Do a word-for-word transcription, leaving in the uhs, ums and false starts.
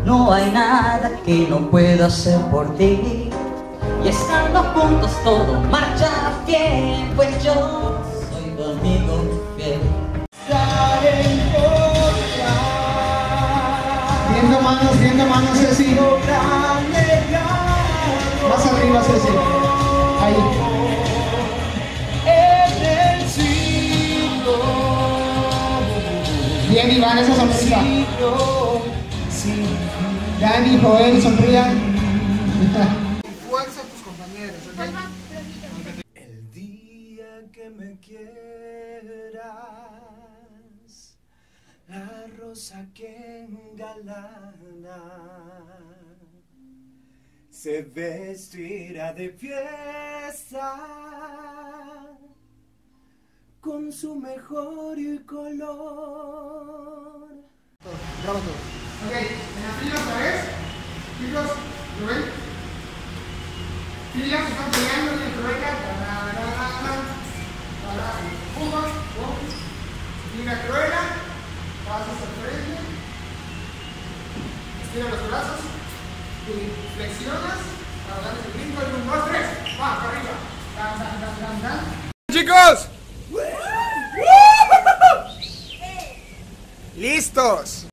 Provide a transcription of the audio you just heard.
No hay nada que no pueda hacer por ti. Y estando juntos todo marcha bien, pues yo soy tu amigo fiel. Viendo manos, viendo manos, Ceci. Más arriba, Ceci. Ahí. Bien, Iván, esa sonrisa. Dani, Joel, sonrían. Fuerza a tus compañeros, ¿ok? El día que me quieras, la rosa que engalana se vestirá de fiesta con su mejor color. Bravo todos. Ok, en la fila otra vez. Chicos, ¿lo ven? Fila, se están peleando en el trueca. Empuja, fila truena, pasas al frente, estira los brazos y flexionas para dar el brinco en un, dos, tres. Va, para arriba. Dan, dan, dan, dan, dan. ¡Chicos! ¡Listos!